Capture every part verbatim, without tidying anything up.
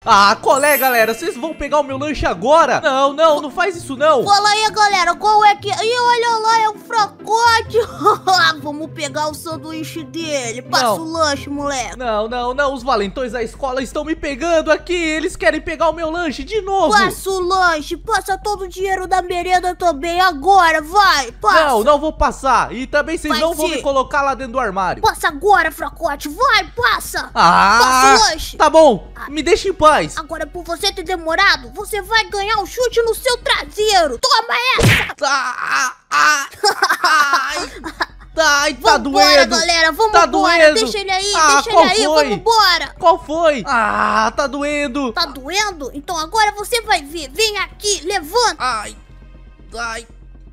Ah, qual é, galera? Vocês vão pegar o meu lanche agora? Não, não, não faz isso não. Fala aí, galera, qual é que... Ih, olha lá, é um fracote. Vamos pegar o sanduíche dele. Passa Não. o lanche, moleque. Não, não, não, os valentões da escola estão me pegando aqui. Eles querem pegar o meu lanche de novo. Passa o lanche, passa todo o dinheiro da merenda também. Agora, vai, passa. Não, não vou passar. E também vocês Vai não vão sim. me colocar lá dentro do armário. Passa agora, fracote, vai, passa. Ah, Passa o lanche. tá bom, me deixa em paz. Agora, por você ter demorado, você vai ganhar um chute no seu traseiro. Toma essa. Ah, ah, ai, ai, tá Vambora, doendo. galera, vamos Tá embora. doendo. Deixa ele aí, Ah, deixa ele qual aí, foi? vamos embora. Qual foi? Ah, tá doendo. Tá doendo? Então agora você vai ver. Vem aqui, levanta. Ai, ai,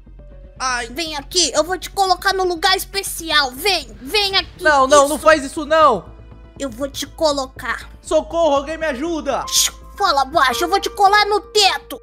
ai. Vem aqui, eu vou te colocar no lugar especial. Vem, vem aqui. Não, não, Isso. não faz isso não. Eu vou te colocar. Socorro, alguém me ajuda. Shhh, fala baixo, eu vou te colar no teto.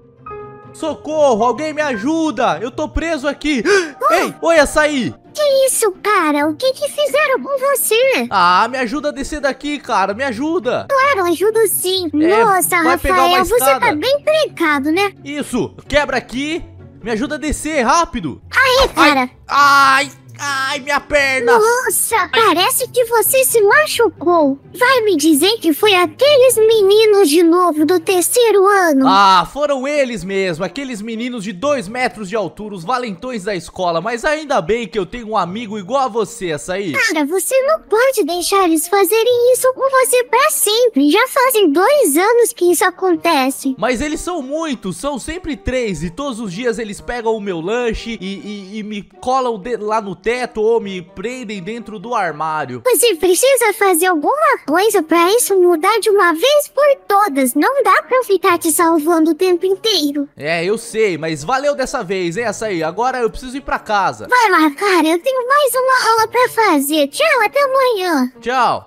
Socorro, alguém me ajuda. Eu tô preso aqui. Ei, oi, açaí. Que isso, cara? O que que fizeram com você? Ah, me ajuda a descer daqui, cara, me ajuda. Claro, ajudo sim. É, Nossa, vai pegar uma Rafael, você escada. tá bem precado, né? Isso, quebra aqui. Me ajuda a descer, rápido. Aí, cara. Ai, ai, minha perna. Nossa, parece que você se machucou. Vai me dizer que foi aqueles meninos de novo do terceiro ano? Ah, foram eles mesmo, aqueles meninos de dois metros de altura, os valentões da escola. Mas ainda bem que eu tenho um amigo igual a você, açaí. Cara, você não pode deixar eles fazerem isso com você pra sempre. Já fazem dois anos que isso acontece. Mas eles são muitos, são sempre três. E todos os dias eles pegam o meu lanche e, e- e me colam de- lá no teto ou me prendem dentro do armário. Você precisa fazer alguma coisa pra isso mudar de uma vez por todas. Não dá pra eu ficar te salvando o tempo inteiro. É, eu sei, mas valeu dessa vez, hein, açaí? Agora eu preciso ir pra casa. Vai lá, cara, eu tenho mais uma aula pra fazer. Tchau, até amanhã. Tchau.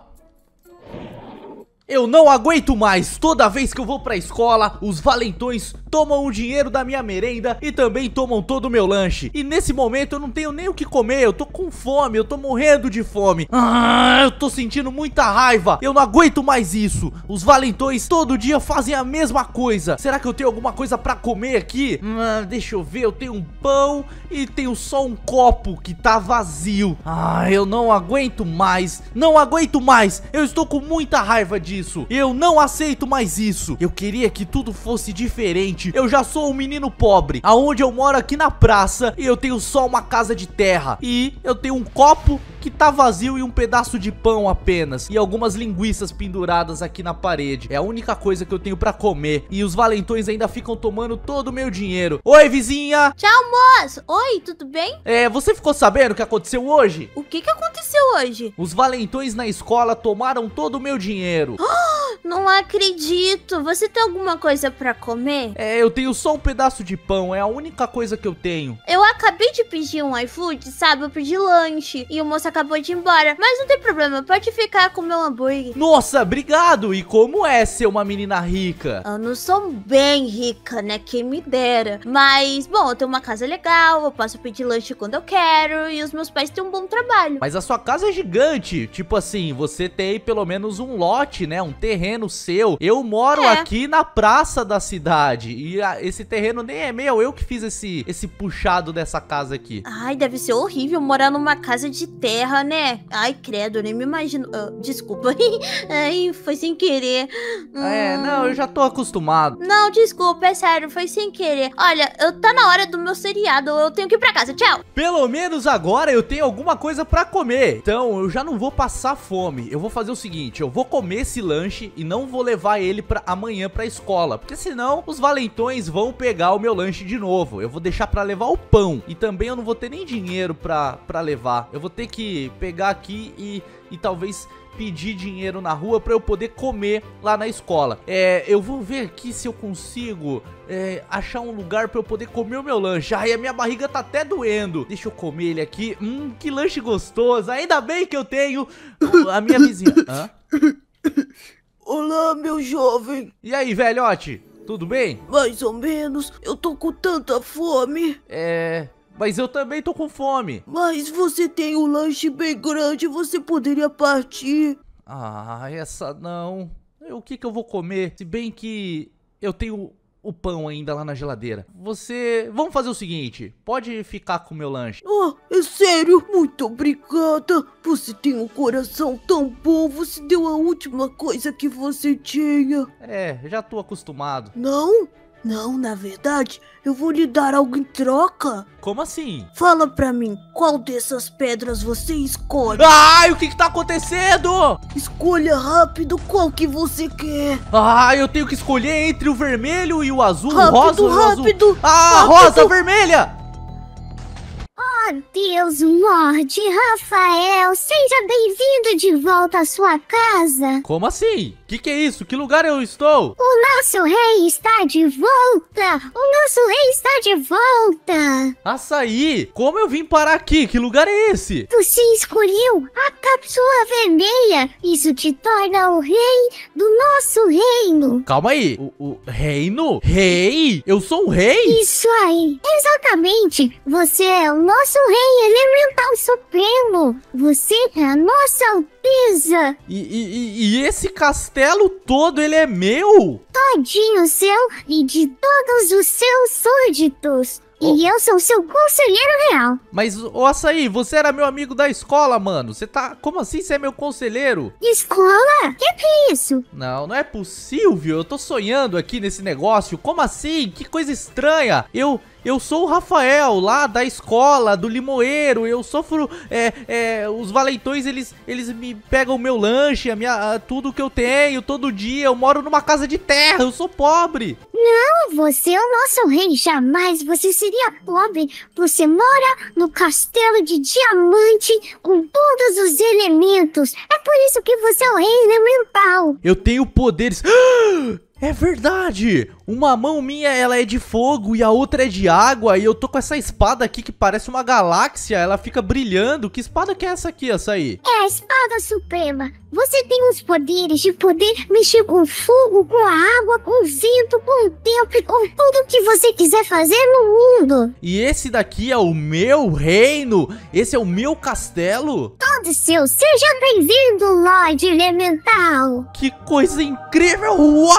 Eu não aguento mais. Toda vez que eu vou pra escola, os valentões tomam o dinheiro da minha merenda e também tomam todo o meu lanche. E nesse momento eu não tenho nem o que comer. Eu tô com fome, eu tô morrendo de fome. Ah, eu tô sentindo muita raiva. Eu não aguento mais isso. Os valentões todo dia fazem a mesma coisa. Será que eu tenho alguma coisa pra comer aqui? Ah, deixa eu ver, eu tenho um pão e tenho só um copo que tá vazio. Ah, eu não aguento mais. Não aguento mais. Eu estou com muita raiva disso. Eu não aceito mais isso. Eu queria que tudo fosse diferente. Eu já sou um menino pobre, aonde eu moro aqui na praça e eu tenho só uma casa de terra. E eu tenho um copo que tá vazio e um pedaço de pão apenas. E algumas linguiças penduradas aqui na parede. É a única coisa que eu tenho pra comer. E os valentões ainda ficam tomando todo o meu dinheiro. Oi, vizinha! Tchau, moço. Oi, tudo bem? É, você ficou sabendo o que aconteceu hoje? O que que aconteceu hoje? Os valentões na escola tomaram todo o meu dinheiro. Não acredito. Você tem alguma coisa pra comer? É, eu tenho só um pedaço de pão, é a única coisa que eu tenho. Eu acabei de pedir um iFood, sabe? Eu pedi lanche e o moço acabou de ir embora. Mas não tem problema, pode ficar com o meu hambúrguer. Nossa, obrigado! E como é ser uma menina rica? Eu não sou bem rica, né? Quem me dera. Mas, bom, eu tenho uma casa legal, eu posso pedir lanche quando eu quero e os meus pais têm um bom trabalho. Mas a sua casa é gigante, tipo assim, você tem pelo menos um lote, né? Um terreno seu. Eu moro É. aqui na praça da cidade e ah, esse terreno nem é meu, eu que fiz esse, esse puxado dessa casa aqui. Ai, deve ser horrível morar numa casa de terra, né? Ai, credo, eu nem me imagino. Ah, desculpa. Ai, foi sem querer. É, Hum. não, eu já tô acostumado. Não, desculpa, é sério, foi sem querer. Olha, eu tá na hora do meu seriado, eu tenho que ir pra casa, tchau. Pelo menos agora eu tenho alguma coisa pra comer. Então eu já não vou passar fome. Eu vou fazer o seguinte, eu vou comer esse lanche e não vou levar ele pra amanhã pra escola, porque senão os valentões vão pegar o meu lanche de novo. Eu vou deixar pra levar o pão e também eu não vou ter nem dinheiro pra, pra levar. Eu vou ter que pegar aqui e, e talvez pedir dinheiro na rua pra eu poder comer lá na escola. É, eu vou ver aqui se eu consigo é, achar um lugar pra eu poder comer o meu lanche. Ai, a minha barriga tá até doendo. Deixa eu comer ele aqui. Hum, que lanche gostoso. Ainda bem que eu tenho uh, a minha vizinha. Hã? Olá, meu jovem. E aí, velhote? Tudo bem? Mais ou menos. Eu tô com tanta fome. É... Mas eu também tô com fome. Mas você tem um lanche bem grande, você poderia partir. Ah, essa não. o que que eu vou comer? Se bem que eu tenho o pão ainda lá na geladeira. Você... Vamos fazer o seguinte, pode ficar com o meu lanche. Ah, é sério? Muito obrigada. Você tem um coração tão bom. Você deu a última coisa que você tinha. É, já tô acostumado. Não? Não, na verdade, eu vou lhe dar algo em troca. Como assim? Fala pra mim, qual dessas pedras você escolhe? Ai, o que que tá acontecendo? Escolha rápido qual que você quer. Ah, eu tenho que escolher entre o vermelho e o azul, Rápido, o rosa e o azul. rápido, Ah, rápido. rosa, vermelha! Oh, Deus, Lorde Rafael, seja bem-vindo de volta à sua casa. Como assim? Que que é isso? Que lugar eu estou? O nosso rei está de volta. O nosso rei está de volta. Açaí! Como eu vim parar aqui? Que lugar é esse? Você escolheu a cápsula vermelha. Isso te torna o rei do nosso reino. Calma aí. O, o reino? Rei? Eu sou um rei? Isso aí, exatamente. Você é o nosso rei elemental supremo. Você é a nossa alteza. E, e, e esse castelo todo, ele é meu? Todinho seu e de todos os seus súditos. Oh. E eu sou seu conselheiro real. Mas, ô Açaí, você era meu amigo da escola, mano. Você tá... Como assim você é meu conselheiro? Escola? Que que é isso? Não, não é possível. Eu tô sonhando aqui nesse negócio. Como assim? Que coisa estranha. Eu... Eu sou o Rafael, lá da escola, do limoeiro. Eu sofro, é, é, os valentões, eles, eles me pegam o meu lanche, a minha, a, tudo que eu tenho, todo dia. Eu moro numa casa de terra, eu sou pobre. Não, você é o nosso rei. Jamais você seria pobre. Você mora no castelo de diamante com todos os elementos. É por isso que você é o rei elemental. Eu tenho poderes... É verdade! Uma mão minha, ela é de fogo e a outra é de água. E eu tô com essa espada aqui que parece uma galáxia. Ela fica brilhando. Que espada que é essa aqui, Açaí? É a espada suprema. Você tem os poderes de poder mexer com fogo, com a água, com o vento, com o tempo, com tudo que você quiser fazer no mundo. E esse daqui é o meu reino? Esse é o meu castelo? Todo seu. Seja bem-vindo, Lorde Elemental. Que coisa incrível!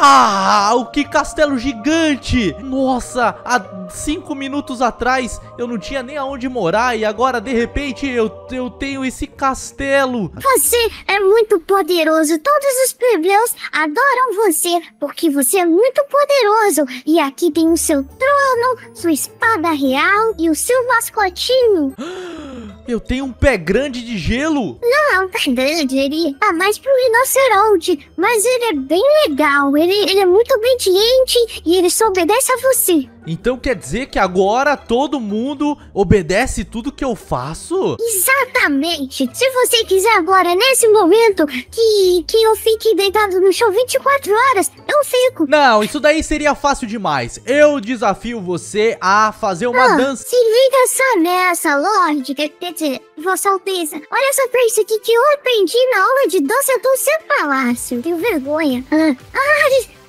Uau! Que castelo gigante! Nossa, há cinco minutos atrás eu não tinha nem aonde morar e agora de repente eu, eu tenho esse castelo. Você é muito poderoso. Todos os plebeus adoram você porque você é muito poderoso. E aqui tem o seu trono, sua espada real e o seu mascotinho. Eu tenho um pé grande de gelo. Não é um pé grande, ele é mais pro rinoceronte, mas ele é bem legal. Ele, ele é muito obediente e ele só obedece a você. Então quer dizer que agora todo mundo obedece tudo que eu faço? Exatamente. Se você quiser agora, nesse momento, que, que eu fique deitado no chão vinte e quatro horas, eu fico. Não, isso daí seria fácil demais. Eu desafio você a fazer uma Ah, dança. se liga só nessa, Lorde. Quer quer dizer, Vossa Alteza. Olha só pra isso aqui que eu aprendi na aula de dança do seu palácio. Tenho vergonha. Ah, ah,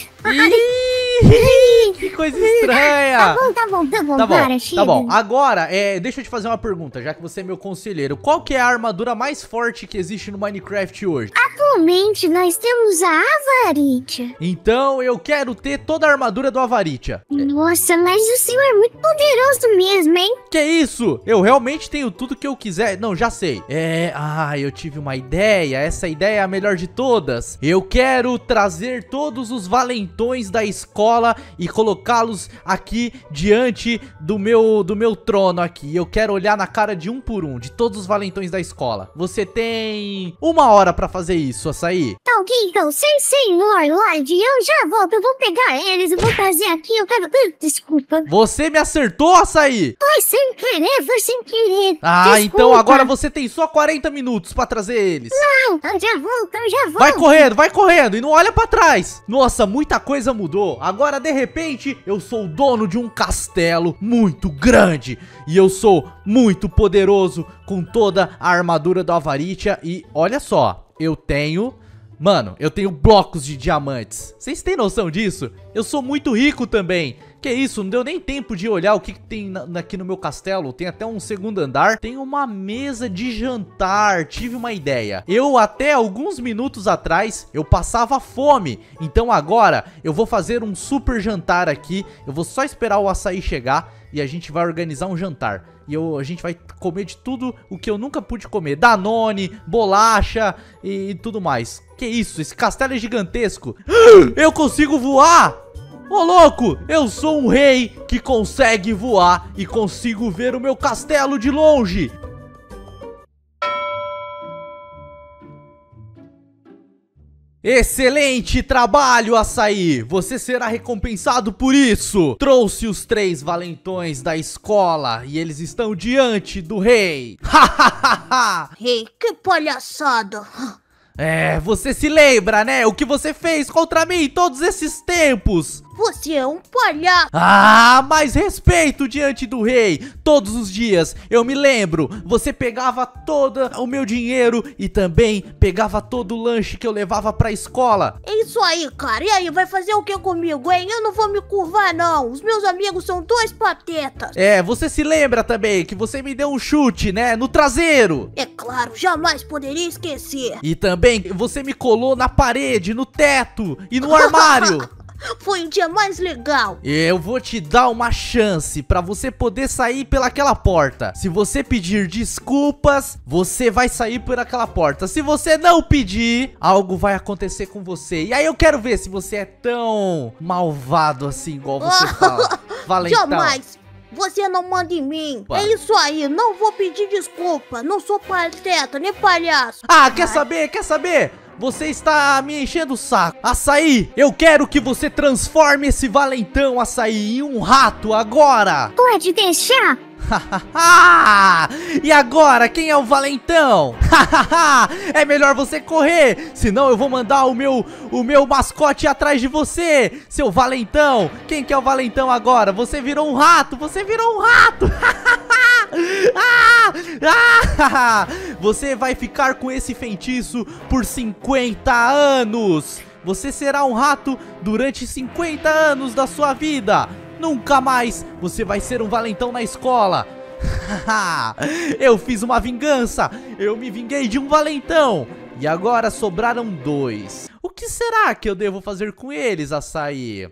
Ih, que coisa estranha. Tá bom, tá bom, tá bom, Tá bom, para, tá chega. bom. Agora, é, deixa eu te fazer uma pergunta, já que você é meu conselheiro. Qual que é a armadura mais forte que existe no Minecraft hoje? Atualmente, nós temos a Avaritia. Então, eu quero ter toda a armadura do Avaritia. Nossa, mas o senhor é muito poderoso mesmo, hein? Que isso? Eu realmente tenho tudo que eu quiser. Não, já sei. É... Ah, eu tive uma ideia. Essa ideia é a melhor de todas. Eu quero trazer todos os valentões da escola e colocá-los aqui diante do meu, do meu trono aqui. Eu quero olhar na cara de um por um, de todos os valentões da escola. Você tem uma hora pra fazer isso, Açaí. Tá ok, então, sim, senhor, Lorde, eu já volto, eu vou pegar eles, eu vou trazer aqui, eu quero... Desculpa. Você me acertou, Açaí? Foi sem querer, foi sem querer. Ah, Desculpa. então agora você tem só quarenta minutos pra trazer eles. Não, eu já volto, eu já volto. Vai correndo, vai correndo e não olha pra trás. Nossa, muita coisa mudou. Agora, de repente, eu sou o dono de um castelo muito grande. E eu sou muito poderoso com toda a armadura do Avaritia. E olha só, eu tenho Mano, eu tenho blocos de diamantes. Vocês têm noção disso? Eu sou muito rico também. Que isso, não deu nem tempo de olhar o que, que tem na, aqui no meu castelo. Tem até um segundo andar. Tem uma mesa de jantar. Tive uma ideia. Eu até alguns minutos atrás, eu passava fome. Então agora eu vou fazer um super jantar aqui. Eu vou só esperar o açaí chegar e a gente vai organizar um jantar. E eu, a gente vai comer de tudo o que eu nunca pude comer. Danone, bolacha e, e tudo mais. Que isso, esse castelo é gigantesco. Eu consigo voar! Ô louco, eu sou um rei que consegue voar e consigo ver o meu castelo de longe. Excelente trabalho, açaí! Você será recompensado por isso! Trouxe os três valentões da escola e eles estão diante do rei! Rei, que palhaçada! É, você se lembra, né? O que você fez contra mim todos esses tempos? Você é um palhaço! Ah, mais respeito diante do rei. Todos os dias, eu me lembro, você pegava todo o meu dinheiro e também pegava todo o lanche que eu levava pra escola. É isso aí, cara. E aí, vai fazer o que comigo, hein? Eu não vou me curvar, não. Os meus amigos são dois patetas. É, você se lembra também que você me deu um chute, né? No traseiro. É claro, jamais poderia esquecer. E também você me colou na parede, no teto e no armário. Foi o dia mais legal. Eu vou te dar uma chance pra você poder sair pelaquela porta. Se você pedir desculpas, você vai sair por aquela porta. Se você não pedir, algo vai acontecer com você. E aí eu quero ver se você é tão malvado assim, igual você fala. Valentão. Jamais. Você não manda em mim. Pá. É isso aí, não vou pedir desculpa. Não sou pateta, nem palhaço. Ah, quer saber? Quer saber? Você está me enchendo o saco. Açaí, eu quero que você transforme esse valentão, Açaí, em um rato agora. Pode deixar. E agora, quem é o valentão? É melhor você correr, senão eu vou mandar o meu, o meu mascote atrás de você, seu valentão. Quem que é o valentão agora? Você virou um rato, você virou um rato. Ah! Ah! Você vai ficar com esse feitiço por cinquenta anos. Você será um rato durante cinquenta anos da sua vida. Nunca mais você vai ser um valentão na escola. Eu fiz uma vingança. Eu me vinguei de um valentão. E agora sobraram dois. O que será que eu devo fazer com eles, Açaí?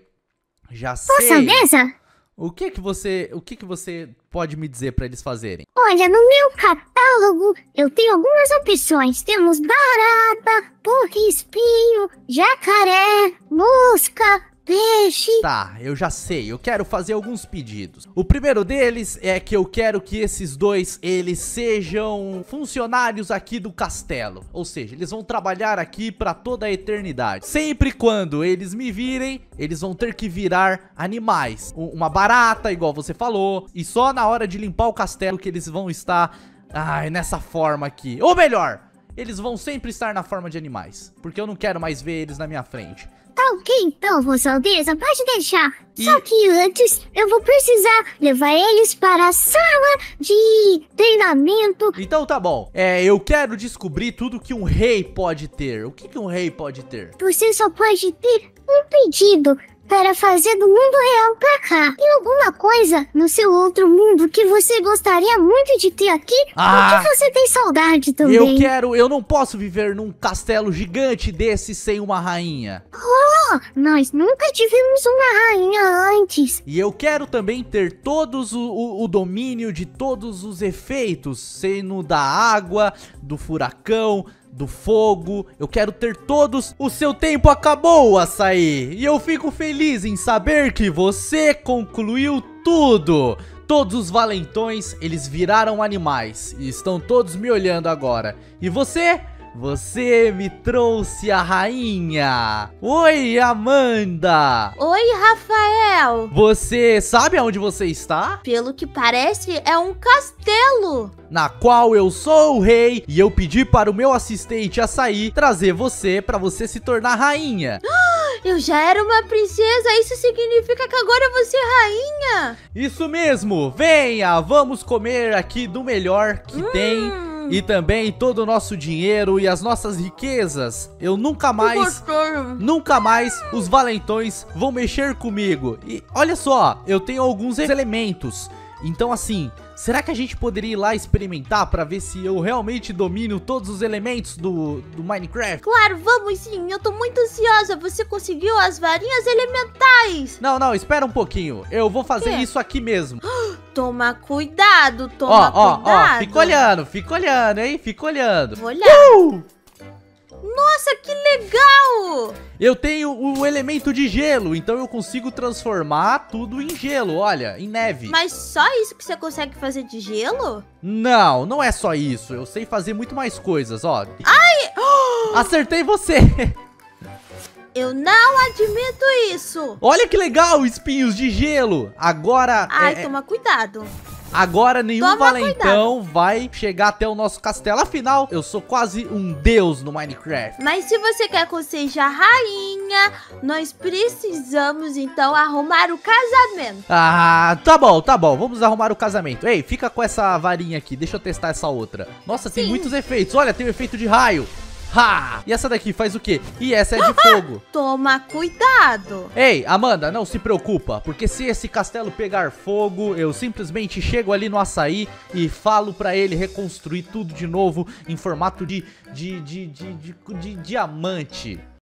Já sei. Posso mesmo? O que que você, o que que você pode me dizer pra eles fazerem? Olha, no meu catálogo eu tenho algumas opções. Temos barata, porco-espinho, jacaré, mosca, peixe. Tá, eu já sei, eu quero fazer alguns pedidos. O primeiro deles é que eu quero que esses dois, eles sejam funcionários aqui do castelo. Ou seja, eles vão trabalhar aqui pra toda a eternidade. Sempre quando eles me virem, eles vão ter que virar animais. Uma barata, igual você falou. E só na hora de limpar o castelo que eles vão estar, ai, nessa forma aqui. Ou melhor, eles vão sempre estar na forma de animais, porque eu não quero mais ver eles na minha frente. Tá ok então, Vossa Alteza, pode deixar. E... Só que antes eu vou precisar levar eles para a sala de treinamento. Então tá bom, é, eu quero descobrir tudo que um rei pode ter. O que que um rei pode ter? Você só pode ter um pedido para fazer do mundo real pra cá. Tem alguma coisa no seu outro mundo que você gostaria muito de ter aqui? Ah, ou que você tem saudade também? Eu quero, eu não posso viver num castelo gigante desse sem uma rainha. Oh, nós nunca tivemos uma rainha antes. E eu quero também ter todos o, o, o domínio de todos os efeitos, sendo da água, do furacão, do fogo. Eu quero ter todos. O seu tempo acabou, Açaí, e eu fico feliz em saber que você concluiu tudo. Todos os valentões, eles viraram animais e estão todos me olhando agora. E você? Você me trouxe a rainha. Oi, Amanda. Oi, Rafael. Você sabe aonde você está? Pelo que parece, é um castelo. Na qual eu sou o rei e eu pedi para o meu assistente Açaí trazer você para você se tornar rainha. Eu já era uma princesa, isso significa que agora você é rainha? Isso mesmo, venha, vamos comer aqui do melhor que hum, tem. E também todo o nosso dinheiro e as nossas riquezas. Eu nunca mais, nunca mais os valentões vão mexer comigo. E olha só, eu tenho alguns elementos. Então assim, será que a gente poderia ir lá experimentar pra ver se eu realmente domino todos os elementos do, do Minecraft? Claro, vamos sim, eu tô muito ansiosa. Você conseguiu as varinhas elementais. Não, não, espera um pouquinho. Eu vou fazer Quê? isso aqui mesmo. Toma cuidado, Ó, toma ó, cuidado. ó, fica olhando, fica olhando, hein? Fica olhando. Vou olhar. Uh! Nossa, que legal. Eu tenho o elemento de gelo, então eu consigo transformar tudo em gelo, olha, em neve. Mas só isso que você consegue fazer de gelo? Não, não é só isso. Eu sei fazer muito mais coisas, ó. Ai! Acertei você. Eu não admito isso. Olha que legal, espinhos de gelo. Agora, Ai, é, toma cuidado. agora nenhum Toma valentão vai chegar até o nosso castelo. Afinal, eu sou quase um deus no Minecraft. Mas se você quer que eu seja rainha, nós precisamos então arrumar o casamento. Ah, tá bom, tá bom. Vamos arrumar o casamento. Ei, fica com essa varinha aqui. Deixa eu testar essa outra. Nossa, tem Sim. muitos efeitos. Olha, tem o efeito de raio. Ha! E essa daqui faz o quê? E essa é de fogo. Toma cuidado. Ei, Amanda, não se preocupa, porque se esse castelo pegar fogo, eu simplesmente chego ali no açaí e falo pra ele reconstruir tudo de novo em formato de, de, de, de, de, de diamante.